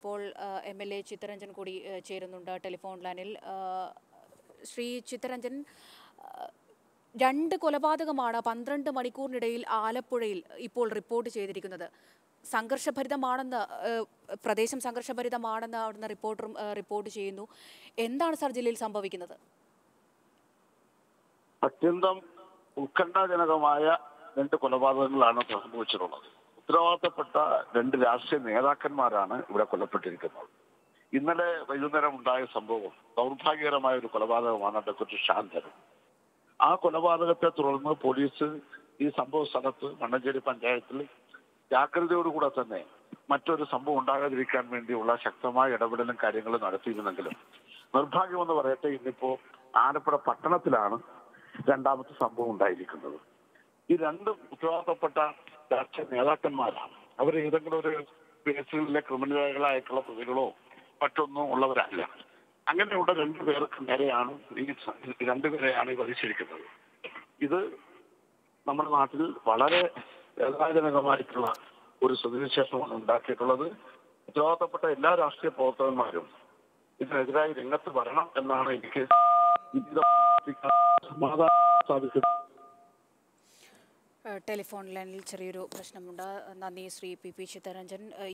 ഇപ്പോൾ MLA ചിത്തരഞ്ജൻ കൂടി ചേരുന്നുണ്ട് ടെലിഫോൺ ലൈനിൽ. ശ്രീ ചിത്തരഞ്ജൻ, 2 കൊലപാതകമാണ് 12 മണിക്കൂറിനിടയിൽ ആലപ്പുഴയിൽ ഇപ്പോൾ റിപ്പോർട്ട് ചെയ്തിരിക്കുന്നത്. സംഘർഷഭരിതമാണെന്ന് പ്രദേശം സംഘർഷഭരിതമാണെന്ന് അവിടുന്ന് റിപ്പോർട്ട് ചെയ്യുന്നു. എന്താണ് സർ ജില്ലയിൽ സംഭവിക്കുന്നത്? അത്യന്തം ഉത്കണ്ഠാജനകമായ 2 കൊലപാതകങ്ങളാണ് സംഭവിച്ചിട്ടുള്ളത്. ഉത്തരവാദിത്തപ്പെട്ട 2 രാഷ്ട്രീയ നേതാക്കന്മാരാണ് ഇവിടെ കൊല്ലപ്പെട്ടിരിക്കുന്നത്. ഇന്നലെ വൈകുന്നേരം ഉണ്ടായ സംഭവം ദൗർഭാഗ്യകരമായ ഒരു കൊലപാതകമാണ് ഡോക്ടർ ശാന്തൻ. ആ കൊലപാതകത്തെ തുടർന്ന് പോലീസ് ഈ സംഭവ സ്ഥലത്ത് മണ്ണഞ്ചേരി പഞ്ചായത്തിൽ ജാഗ്രതയോടുകൂടെ തന്നെ മറ്റൊരു സംഭവം ഉണ്ടാകാതിരിക്കാൻ വേണ്ടിയുള്ള ശക്തമായ ഇടപെടലും കാര്യങ്ങളും നടത്തിയിരുന്നെങ്കിലും നിർഭാഗ്യമെന്ന് പറയട്ടെ, ഇന്നിപ്പോ ആലപ്പുഴ പട്ടണത്തിലാണ് 2ാമത്തെ സംഭവം ഉണ്ടായിരിക്കുന്നത്. ഈ 2 ഉത്തരവാദിത്തപ്പെട്ട രാഷ്ട്രീയ നേതാക്കന്മാരാണ്. അവർ ഏതെങ്കിലും ഒരു കേസുകളിലെ ക്രിമിനലുകളായിട്ടുള്ള പ്രതികളോ മറ്റൊന്നും ഉള്ളവരല്ല. അങ്ങനെയുള്ള 2 പേർക്ക് നേരെയാണ് ഈ 2 പേരെയാണ് ഈ വധിച്ചിരിക്കുന്നത്. ഇത് നമ്മുടെ നാട്ടിൽ വളരെ വേദനാജനകമായിട്ടുള്ള ഒരു സ്ഥിതിവിശേഷമാണ് ഉണ്ടാക്കിയിട്ടുള്ളത്. ഉത്തരവാദിത്തപ്പെട്ട എല്ലാ രാഷ്ട്രീയ പ്രവർത്തകന്മാരും ഇതിനെതിരായി രംഗത്ത് വരണം എന്നാണ് എനിക്ക് സമാധാനം സ്ഥാപിച്ചത്. ടെലിഫോൺ ലൈനിൽ ചെറിയൊരു പ്രശ്നമുണ്ട്. നന്ദി ശ്രീ പി ചിത്തരഞ്ജൻ.